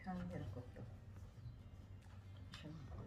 cambiare questo shampoo.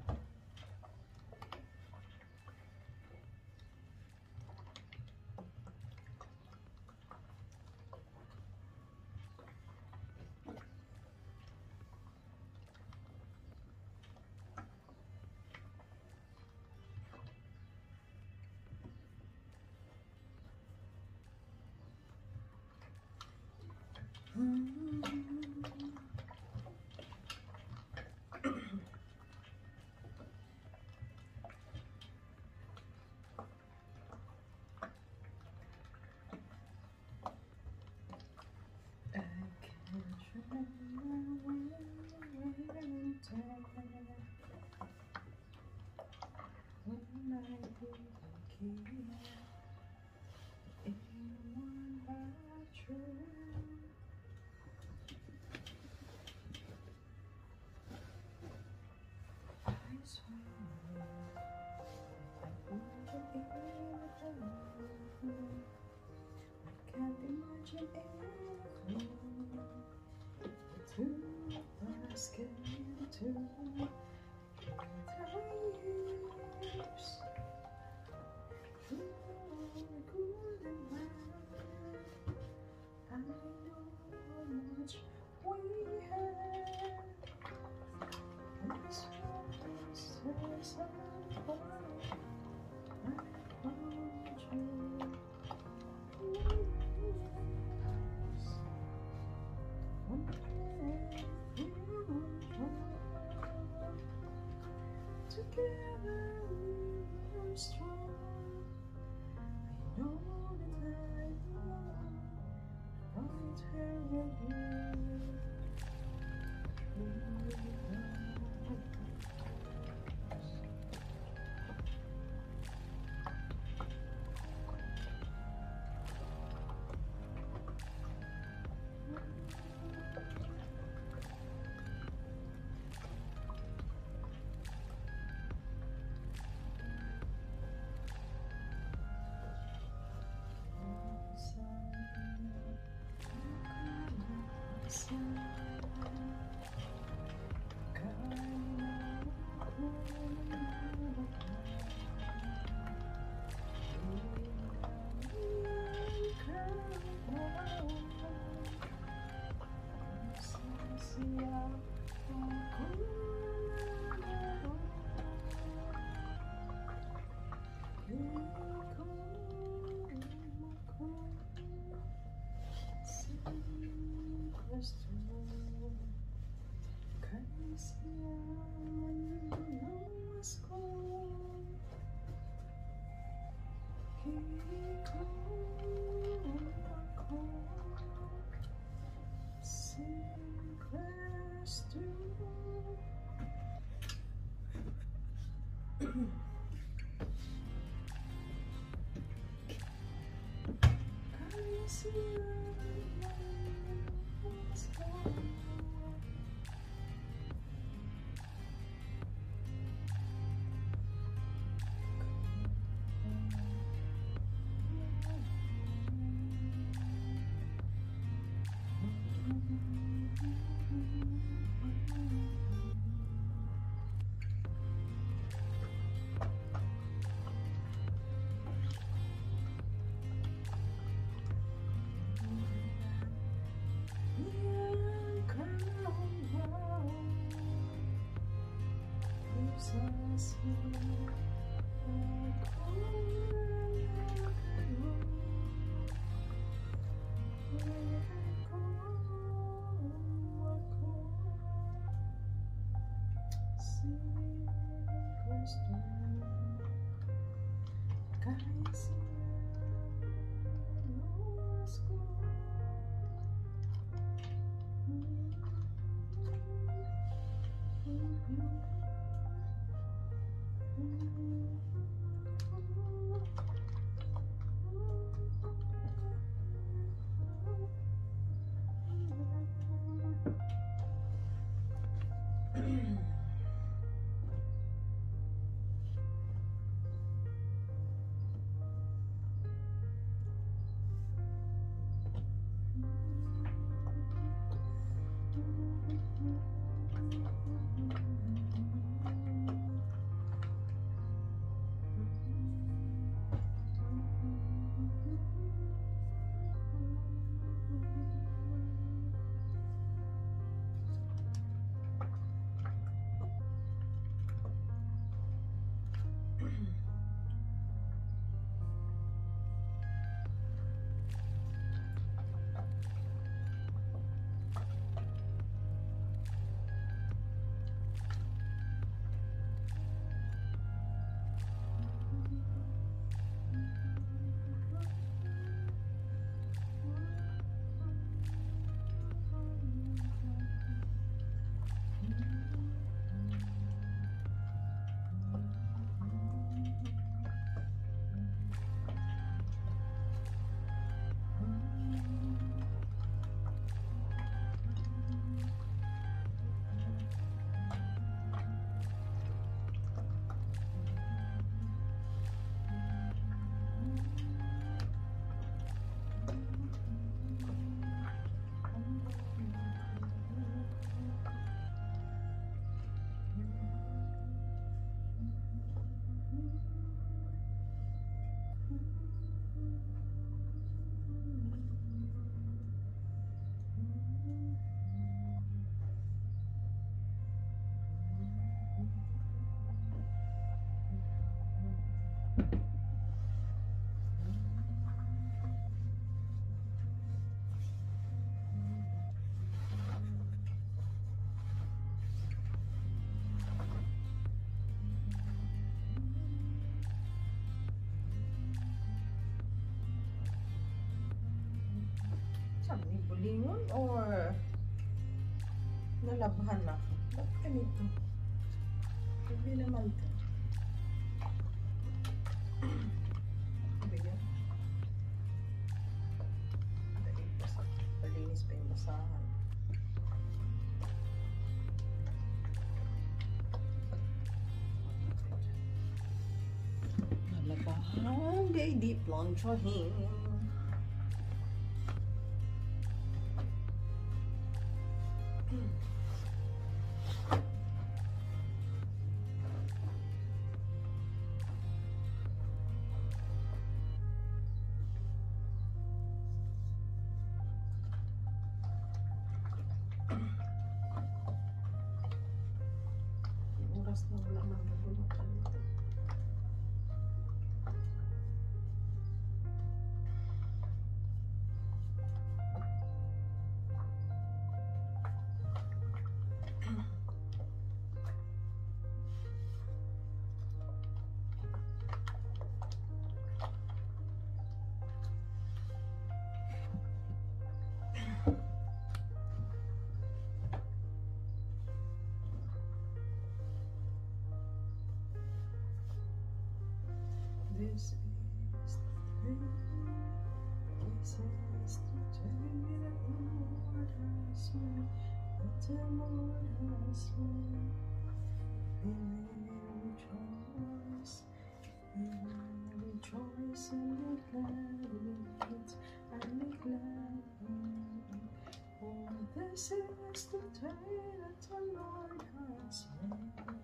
Together we are strong. I know that I am right here with you. Sabi bulingon or nalabhan na. Ba't ganito? Hindi naman to. Sabi yun. Dali pa sa palinis pa yung basahan. Nalabahan, they deep launch for him. Oras na wala nang nabulutan nito. This is the day, this is the day that the Lord has made, that the Lord has made. We will rejoice and be glad in it, and be glad in it. For this is the day that the Lord has made.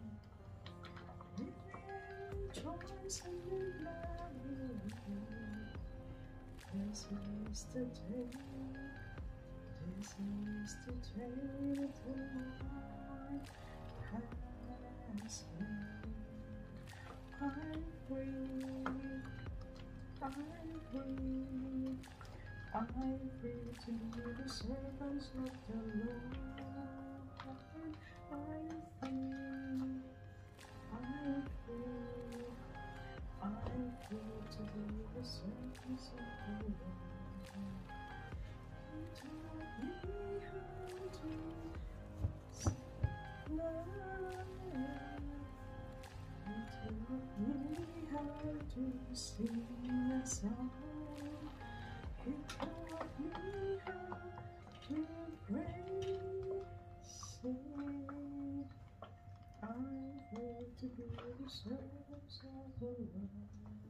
Rejoice and be glad in it. This is the day, this is the day that the Lord has made. I'm free, I'm free, I'm free to be the servants of the Lord. I'm free, I'm free, I'm free to be the servants of the Lord. You taught me how to sing love. You taught me how to sing a song. You taught me how to praise. Sing. I'm here to be the service of the Lord.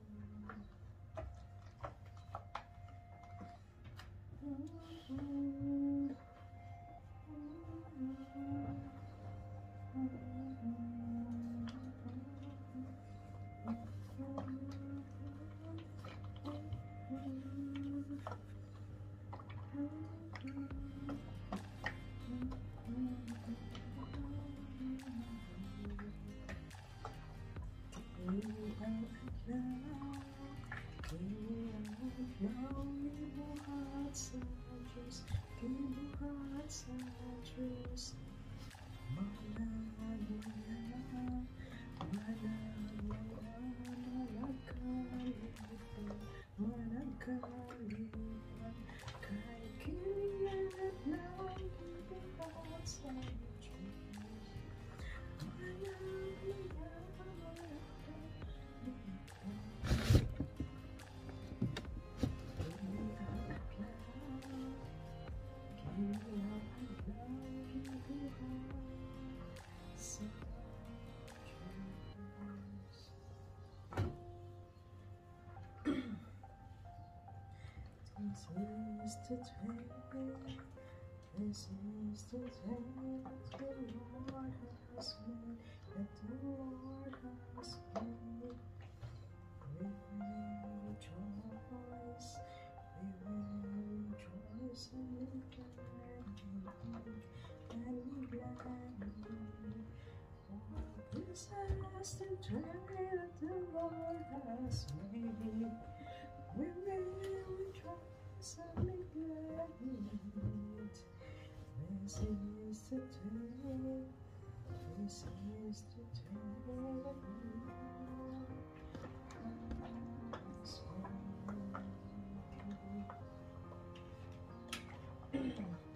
This is the day, this is the day that the Lord has made, that the Lord has made. We will rejoice, we will rejoice and be glad in it, and be glad in it. For this is the day that the Lord has made. We will rejoice and be glad in it. This is the day, this is the day that the Lord has made. Amen.